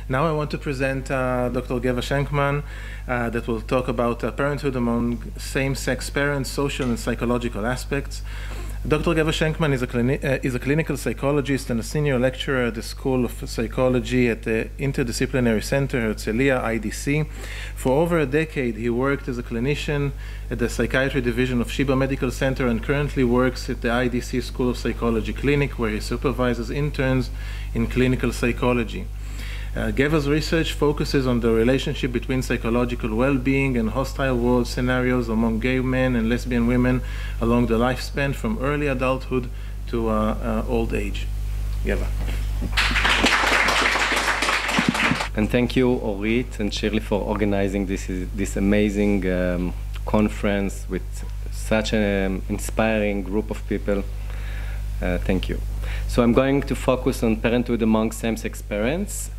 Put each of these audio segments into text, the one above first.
Now I want to present Dr. Geva Shenkman that will talk about parenthood among same-sex parents, social and psychological aspects. Dr. Geva Shenkman is a clinical psychologist and a senior lecturer at the School of Psychology at the Interdisciplinary Center, Herzliya, IDC. For over a decade, he worked as a clinician at the Psychiatry Division of Sheba Medical Center and currently works at the IDC School of Psychology Clinic, where he supervises interns in clinical psychology. Geva's research focuses on the relationship between psychological well-being and hostile world scenarios among gay men and lesbian women along the lifespan from early adulthood to old age. Geva. And thank you, Orit and Shirley, for organizing this amazing conference with such an inspiring group of people. Thank you. So I'm going to focus on parenthood among same-sex parents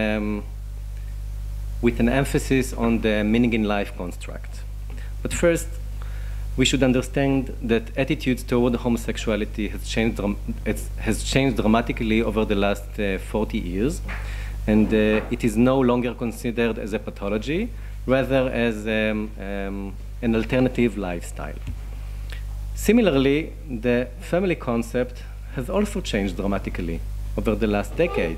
with an emphasis on the meaning in life construct. But first, we should understand that attitudes toward homosexuality has changed dramatically over the last 40 years, and it is no longer considered as a pathology, rather as an alternative lifestyle. Similarly, the family concept has also changed dramatically over the last decade.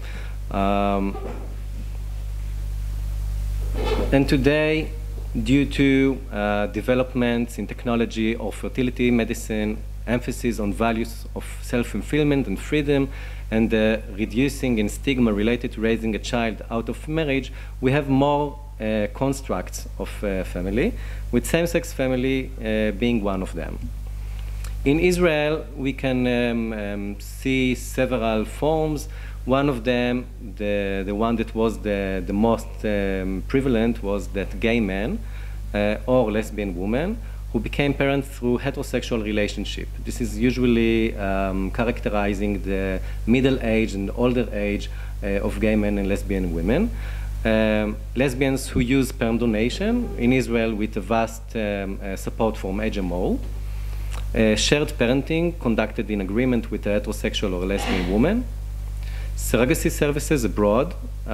And today, due to developments in technology or fertility medicine, emphasis on values of self-fulfillment and freedom, and reducing in stigma related to raising a child out of marriage, we have more constructs of family, with same-sex family being one of them. In Israel, we can see several forms. One of them, the one that was the most prevalent, was that gay men or lesbian women who became parents through heterosexual relationship. This is usually characterizing the middle age and older age of gay men and lesbian women. Lesbians who use sperm donation in Israel with a vast support from HMO. Shared parenting conducted in agreement with a heterosexual or lesbian woman. Surrogacy services abroad.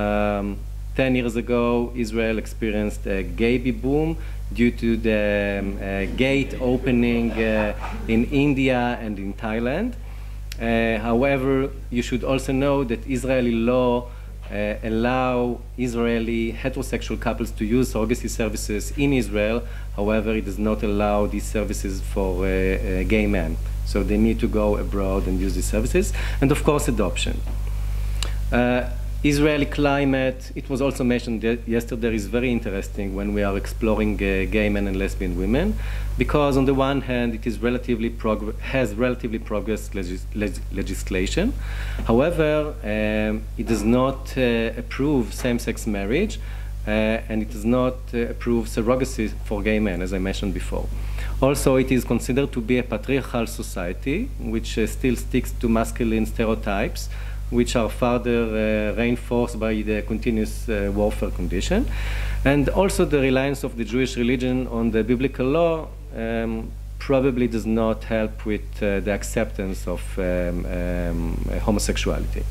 10 years ago, Israel experienced a gay boom due to the gate opening in India and in Thailand. However, you should also know that Israeli law allow Israeli heterosexual couples to use surrogacy services in Israel. However, it does not allow these services for gay men. So they need to go abroad and use these services. And of course, adoption. Israeli climate, it was also mentioned yesterday, is very interesting when we are exploring gay men and lesbian women, because on the one hand, it is has relatively progressed legislation. However, it does not approve same-sex marriage, and it does not approve surrogacy for gay men, as I mentioned before. Also, it is considered to be a patriarchal society, which still sticks to masculine stereotypes, which are further reinforced by the continuous warfare condition. And also the reliance of the Jewish religion on the biblical law probably does not help with the acceptance of homosexuality.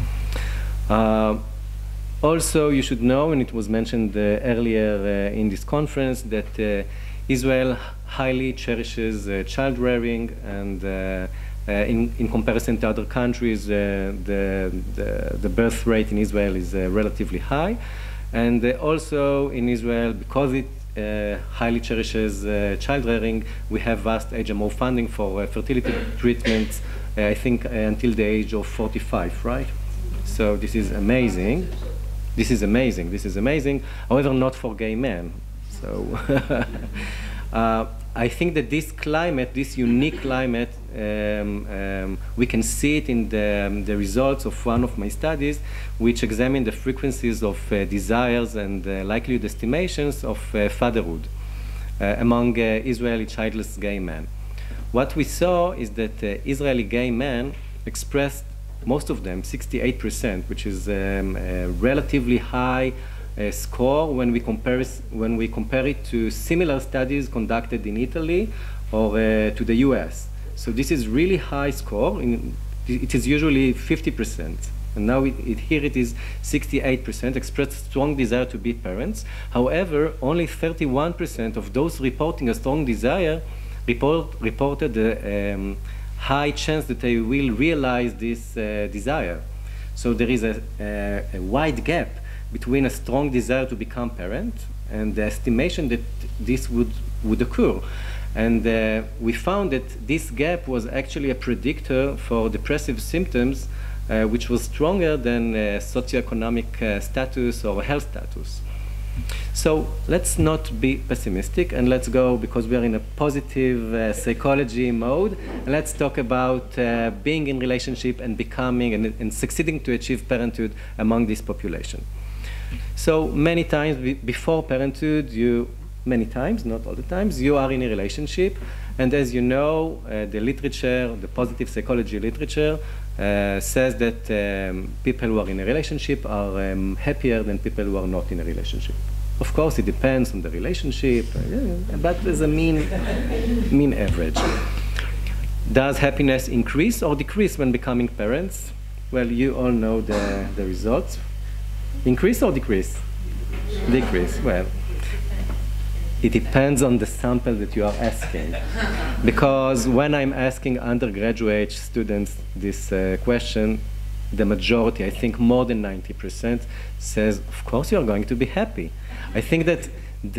Also, you should know, and it was mentioned earlier in this conference, that Israel highly cherishes child rearing, and in comparison to other countries, the birth rate in Israel is relatively high. And also in Israel, because it highly cherishes child rearing, we have vast HMO funding for fertility treatments, I think until the age of 45, right? So this is amazing. This is amazing. This is amazing. However, not for gay men. So I think that this climate, this unique climate, we can see it in the results of one of my studies, which examined the frequencies of desires and likelihood estimations of fatherhood among Israeli childless gay men. What we saw is that Israeli gay men expressed, most of them, 68%, which is a relatively high score when we compare it to similar studies conducted in Italy or to the US. So this is really high score. It is usually 50%. And now here it is 68% expressed strong desire to be parents. However, only 31% of those reporting a strong desire reported the high chance that they will realize this desire. So there is a wide gap between a strong desire to become parent and the estimation that this would occur. And we found that this gap was actually a predictor for depressive symptoms, which was stronger than socioeconomic status or health status. So let's not be pessimistic, and let's go, because we are in a positive psychology mode, and let's talk about being in relationship and becoming and succeeding to achieve parenthood among this population. So many times before parenthood, many times, not all the times, you are in a relationship, and as you know, the literature, the positive psychology literature, says that people who are in a relationship are happier than people who are not in a relationship. Of course, it depends on the relationship, but as a mean average. Does happiness increase or decrease when becoming parents? Well, you all know the results. Increase or decrease? Decrease. Well, it depends on the sample that you are asking. Because when I'm asking undergraduate students this question, the majority, I think more than 90%, says, of course you are going to be happy. I think that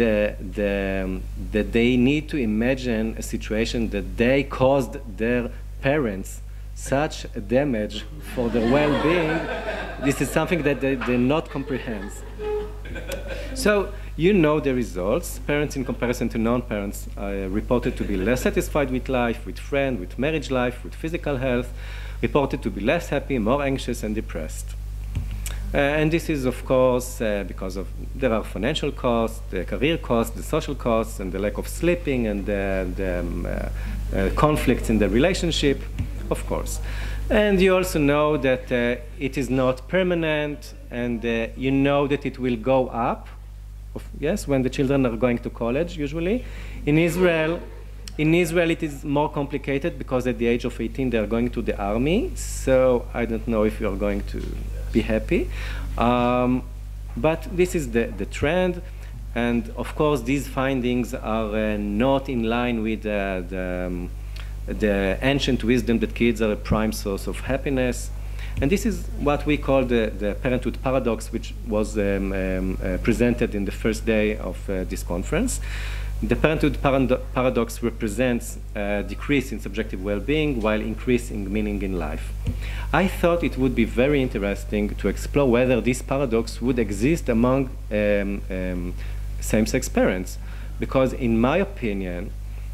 that they need to imagine a situation that they caused their parents such a damage for their well-being. This is something that they not comprehend. So you know the results. Parents in comparison to non-parents are reported to be less satisfied with life, with friends, with marriage life, with physical health, reported to be less happy, more anxious and depressed. And this is, of course, because there are financial costs, the career costs, the social costs, and the lack of sleeping, and the conflicts in the relationship, of course. And you also know that it is not permanent, and you know that it will go up, yes, when the children are going to college, usually. In Israel, it is more complicated because at the age of 18 they are going to the army, so I don't know if you are going to be happy. But this is the trend, and of course these findings are not in line with the ancient wisdom that kids are a prime source of happiness. And this is what we call the parenthood paradox, which was presented in the first day of this conference. The parenthood paradox represents a decrease in subjective well-being while increasing meaning in life. I thought it would be very interesting to explore whether this paradox would exist among same-sex parents, because in my opinion,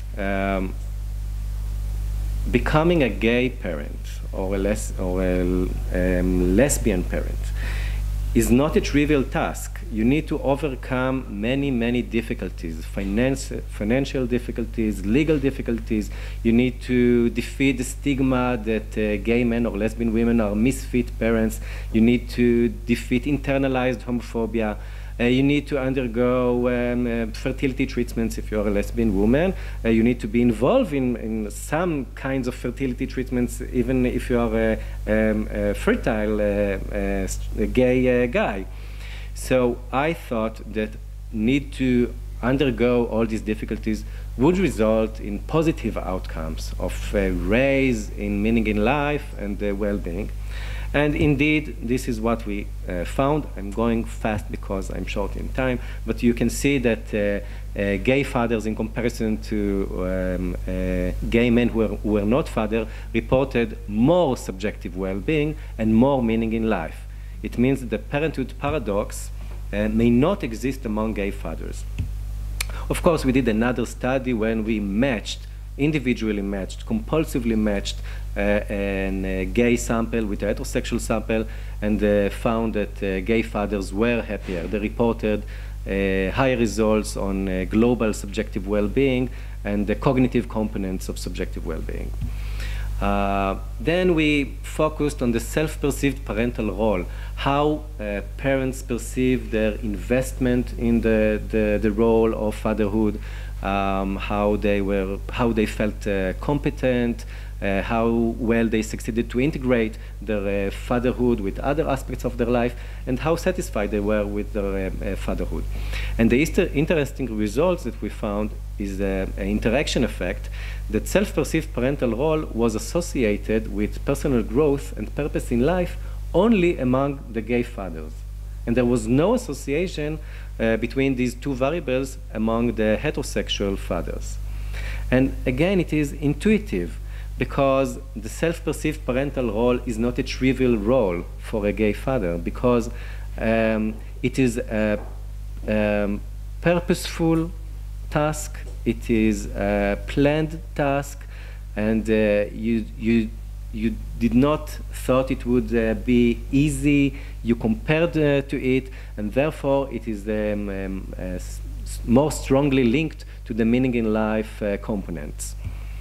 becoming a gay parent or a lesbian parent is not a trivial task. You need to overcome many difficulties, financial difficulties, legal difficulties. You need to defeat the stigma that gay men or lesbian women are misfit parents. You need to defeat internalized homophobia. You need to undergo fertility treatments if you're a lesbian woman. You need to be involved in some kinds of fertility treatments even if you are a fertile gay guy. So I thought that need to undergo all these difficulties would result in positive outcomes of raise in meaning in life and well-being. And indeed, this is what we found. I'm going fast because I'm short in time, but you can see that gay fathers in comparison to gay men who were not fathers reported more subjective well-being and more meaning in life. It means that the parenthood paradox may not exist among gay fathers. Of course, we did another study when we individually matched, compulsively matched a gay sample with a heterosexual sample, and found that gay fathers were happier. They reported higher results on global subjective well-being and the cognitive components of subjective well-being. Then we focused on the self-perceived parental role, how parents perceive their investment in the role of fatherhood, how they felt competent, how well they succeeded to integrate their fatherhood with other aspects of their life, and how satisfied they were with their fatherhood. And the interesting results that we found is an interaction effect that self-perceived parental role was associated with personal growth and purpose in life only among the gay fathers. And there was no association between these two variables among the heterosexual fathers. And again, it is intuitive, because the self-perceived parental role is not a trivial role for a gay father, because it is a purposeful task, it is a planned task, and you did not thought it would be easy. You compared to it, and therefore it is more strongly linked to the meaning in life components.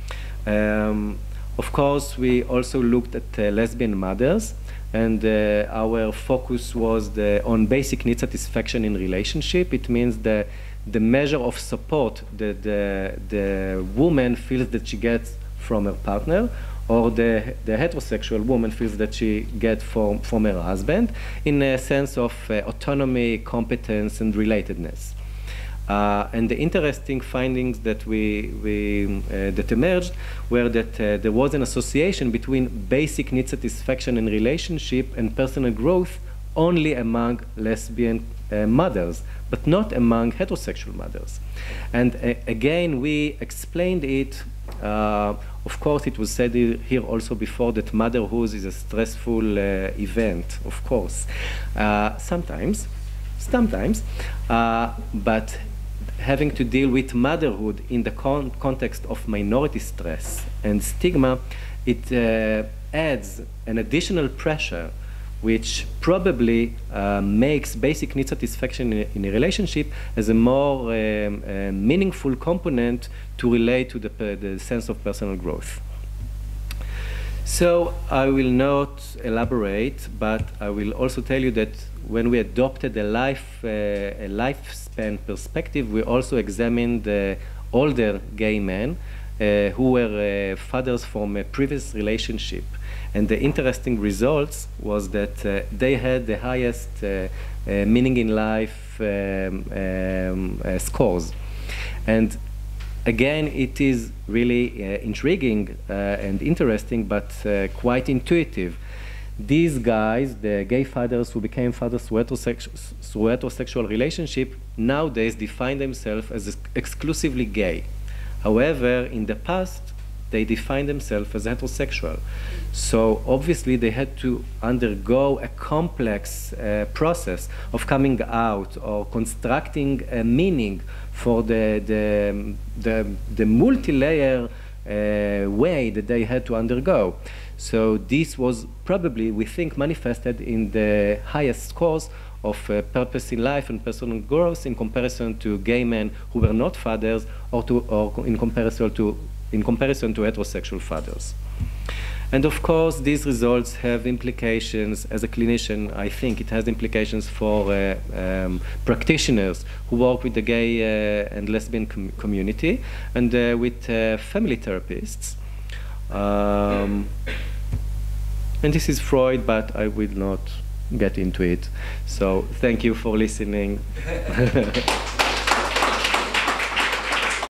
Of course, we also looked at lesbian mothers, and our focus was on basic need satisfaction in relationship. It means the measure of support that the woman feels that she gets from her partner, or the heterosexual woman feels that she gets from her husband, in a sense of autonomy, competence, and relatedness. And the interesting findings that that emerged were that there was an association between basic need satisfaction in relationship and personal growth only among lesbian mothers, but not among heterosexual mothers. And again, we explained it. Of course, it was said here also before that motherhood is a stressful event, of course. Sometimes, but having to deal with motherhood in the context of minority stress and stigma, it adds an additional pressure which probably makes basic need satisfaction in a relationship as a more meaningful component to relate to the sense of personal growth. So I will not elaborate, but I will also tell you that when we adopted a lifespan perspective, we also examined older gay men who were fathers from a previous relationship. And the interesting results was that they had the highest meaning in life scores. And again, it is really intriguing and interesting, but quite intuitive. These guys, the gay fathers who became fathers through heterosexual relationship, nowadays define themselves as exclusively gay. However, in the past, they defined themselves as heterosexual. So obviously they had to undergo a complex process of coming out or constructing a meaning for the multi-layer way that they had to undergo. So this was probably, we think, manifested in the highest scores of purpose in life and personal growth in comparison to gay men who were not fathers, or in comparison to heterosexual fathers. And of course, these results have implications. As a clinician, I think it has implications for practitioners who work with the gay and lesbian community, and with family therapists. And this is Freud, but I will not get into it. So thank you for listening.